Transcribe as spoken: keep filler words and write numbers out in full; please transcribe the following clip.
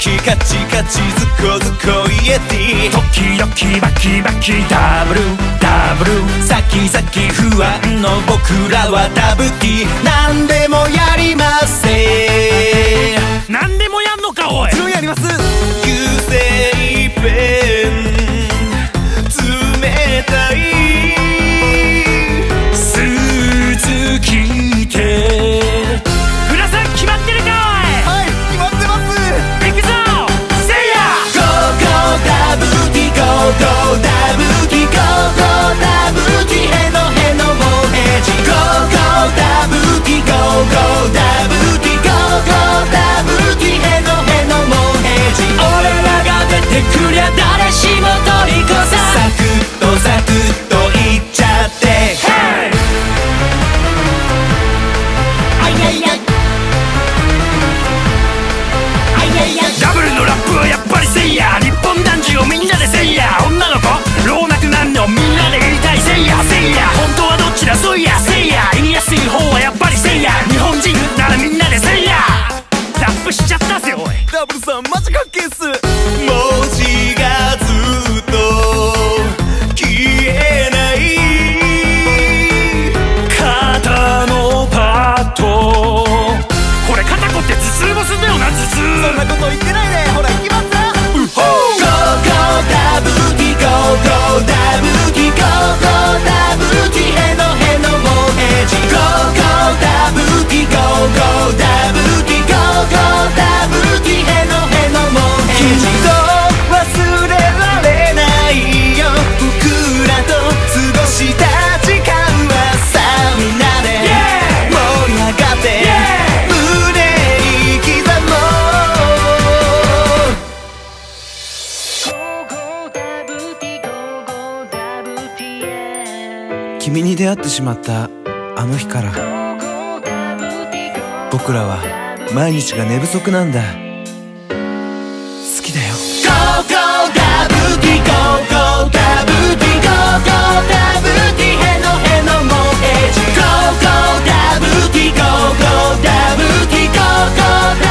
キカチカチズコズコイエティ、 時々バキバキダブルダブル、 先々不安の僕らはダブキ、何でもやりません。 何でもやんのかおい。 もちろんやります。油性ペン冷たいスーツ着てフラさん決まってるかおい。 はい決まってます。 いくぞせいや。 ゴーゴーダブキゴーゴーダブキゴーゴーダブキヘノヘノモヘジ、ゴーゴーダブキゴーゴーダブキゴーゴーダブキヘノヘノモヘジ、俺らが出てくりゃ誰しも虜さ、サクッとサクッといっちゃって、ヘイあいやいやあいやいや、 ダブルのラップはやっぱりせいや。日本男児をみんなでせいや。女の子老若男女みんなで言いたいせいやせいや。本当はどっちだそういやせいや。言いやすい方はやっぱりせいや。日本人ならみんなでせいや。ラップしちゃったぜおい。 ダブルさんマジかっけえっす。文字がずっと消えない、 肩のパッドこれ肩こって頭痛もすんだよな頭痛。 そんなこと言ってないで、ほら行きますよ。ゴーゴーダブキゴーゴーダブキゴーゴーダブキヘノヘノモヘジ、ゴーゴーダブキゴーゴーダブキゴーゴーダブキヘノヘノモヘジ、きっと忘れられないよ僕らと過ごした時間は、さあみんなで盛り上がって胸に刻もう。君に出会ってしまったあの日から僕らは毎日が寝不足なんだ。好きだよ。ゴーゴーダブキゴーゴーダブキゴーゴーダブキヘノヘノモヘジ、ゴーゴーダブキゴーゴーダブキゴーゴーダ